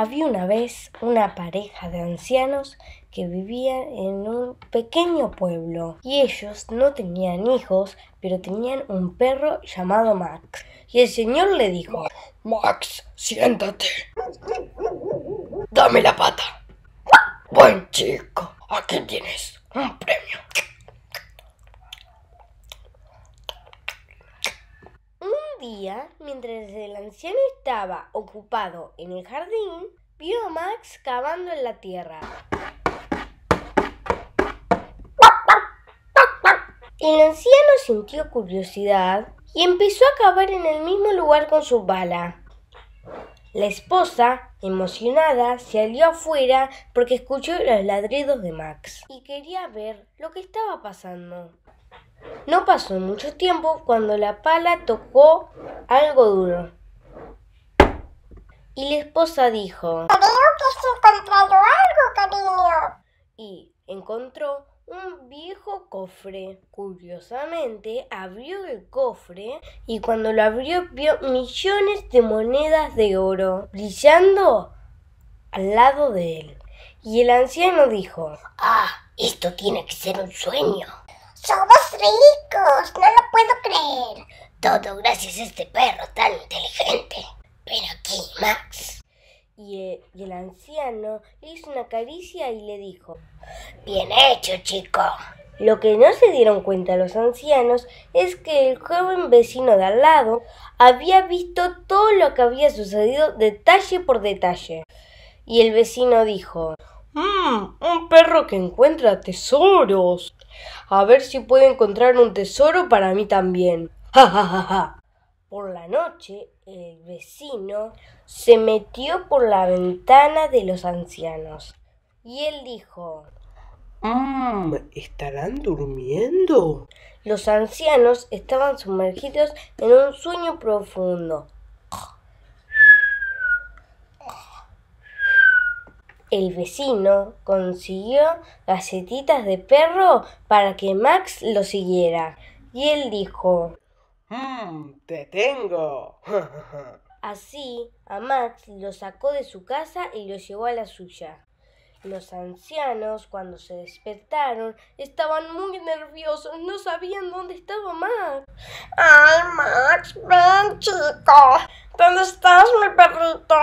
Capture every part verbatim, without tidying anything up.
Había una vez una pareja de ancianos que vivían en un pequeño pueblo y ellos no tenían hijos, pero tenían un perro llamado Max. Y el señor le dijo: Max, siéntate. Dame la pata. Buen chico, aquí tienes un premio. Un día, mientras el anciano estaba ocupado en el jardín, vio a Max cavando en la tierra. El anciano sintió curiosidad y empezó a cavar en el mismo lugar con su pala. La esposa, emocionada, salió afuera porque escuchó los ladridos de Max y quería ver lo que estaba pasando. No pasó mucho tiempo cuando la pala tocó algo duro. Y la esposa dijo: Creo que has encontrado algo, cariño. Y encontró un viejo cofre. Curiosamente, abrió el cofre y cuando lo abrió vio millones de monedas de oro brillando al lado de él. Y el anciano dijo: Ah, esto tiene que ser un sueño. Somos ricos, no lo puedo creer. Todo gracias a este perro tan inteligente. Ven aquí, Max. Y el, y el anciano le hizo una caricia y le dijo: Bien hecho, chico. Lo que no se dieron cuenta los ancianos es que el joven vecino de al lado había visto todo lo que había sucedido detalle por detalle. Y el vecino dijo: Mmm, un perro que encuentra tesoros. A ver si puedo encontrar un tesoro para mí también. ¡Ja, ja, ja, ja! Por la noche, el vecino se metió por la ventana de los ancianos. Y él dijo: Mmm, ¿estarán durmiendo? Los ancianos estaban sumergidos en un sueño profundo. El vecino consiguió galletitas de perro para que Max lo siguiera. Y él dijo: Mmm, te tengo. Así, a Max lo sacó de su casa y lo llevó a la suya. Los ancianos, cuando se despertaron, estaban muy nerviosos, no sabían dónde estaba Max. Ay, Max, ven, chico. ¿Dónde estás, mi perrito?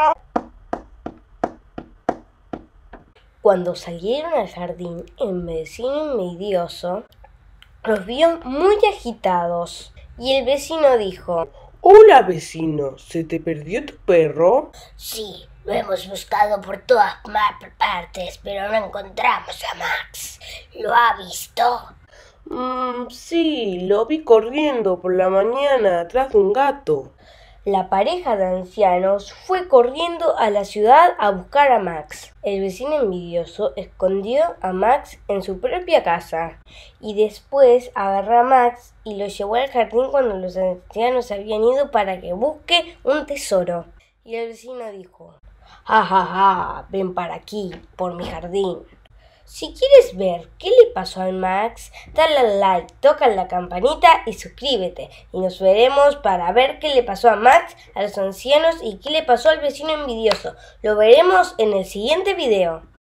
Cuando salieron al jardín, el vecino envidioso los vio muy agitados. Y el vecino dijo: Hola, vecino, ¿se te perdió tu perro? Sí, lo hemos buscado por todas partes, pero no encontramos a Max. ¿Lo ha visto? Mmm, sí, lo vi corriendo por la mañana atrás de un gato. La pareja de ancianos fue corriendo a la ciudad a buscar a Max. El vecino envidioso escondió a Max en su propia casa y después agarró a Max y lo llevó al jardín cuando los ancianos habían ido para que busque un tesoro. Y el vecino dijo: Ja, ja, ja, ven para aquí, por mi jardín. Si quieres ver qué le pasó a Max, dale al like, toca la campanita y suscríbete. Y nos veremos para ver qué le pasó a Max, a los ancianos y qué le pasó al vecino envidioso. Lo veremos en el siguiente video.